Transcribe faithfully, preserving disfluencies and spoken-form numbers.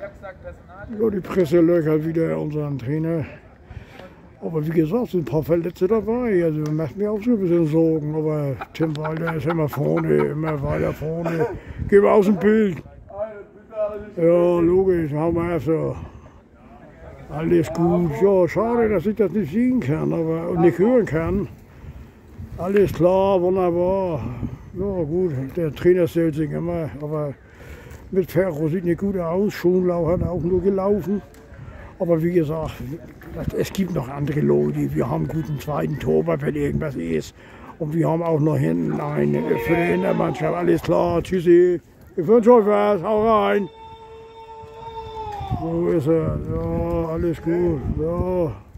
Ja, die Presse löchert wieder unseren Trainer. Aber wie gesagt, sind ein paar Verletzte dabei. Also macht mir auch so ein bisschen Sorgen. Aber Tim Walter ist immer vorne, immer weiter vorne. Gehen wir aus dem Bild. Ja, logisch, haben wir erst alles gut. Ja, schade, dass ich das nicht sehen kann aber, und nicht hören kann. Alles klar, wunderbar. Ja gut, der Trainer stellt sich immer, aber mit Ferro sieht nicht gut aus. Schonlau hat auch nur gelaufen. Aber wie gesagt, es gibt noch andere Leute. Wir haben einen guten zweiten Torwart, wenn irgendwas ist. Und wir haben auch noch hinten einen für die Hintermannschaft. Alles klar, tschüssi. Ich wünsche euch was, hau rein. So ist er. Ja, alles gut. Ja.